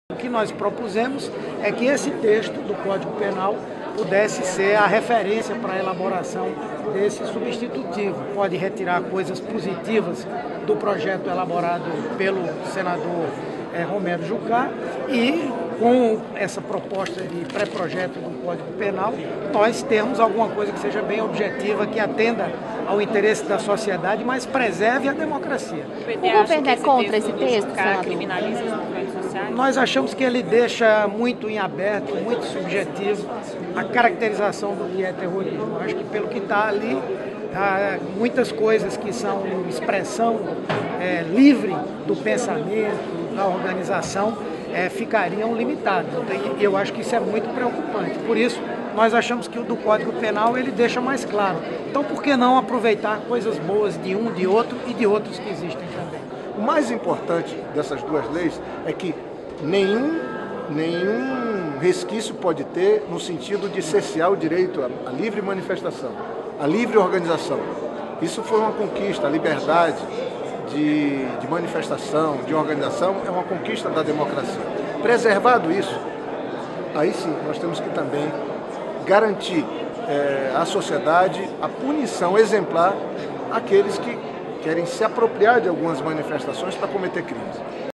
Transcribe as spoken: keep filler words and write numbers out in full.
O que nós propusemos é que esse texto do Código Penal pudesse ser a referência para a elaboração desse substitutivo. Pode retirar coisas positivas do projeto elaborado pelo senador eh, Romero Jucá e, com essa proposta de pré-projeto do Código Penal, nós temos alguma coisa que seja bem objetiva, que atenda ao interesse da sociedade, mas preserve a democracia. O governo é contra esse texto, senador? Criminaliza os movimentos sociais? Nós achamos que ele deixa muito em aberto, muito subjetivo, a caracterização do que é terrorismo. Acho que pelo que está ali, há muitas coisas que são expressão é, livre do pensamento, da organização, é, ficariam limitadas. E eu acho que isso é muito preocupante. Por isso, nós achamos que o do Código Penal ele deixa mais claro. Então, por que não aproveitar coisas boas de um, de outro e de outros que existem também? O mais importante dessas duas leis é que nenhum, nenhum resquício pode ter no sentido de cercear o direito à livre manifestação, à livre organização. Isso foi uma conquista, a liberdade de, de manifestação, de organização, é uma conquista da democracia. Preservado isso, aí sim nós temos que também garantir é, à sociedade a punição exemplar àqueles que querem se apropriar de algumas manifestações para cometer crimes.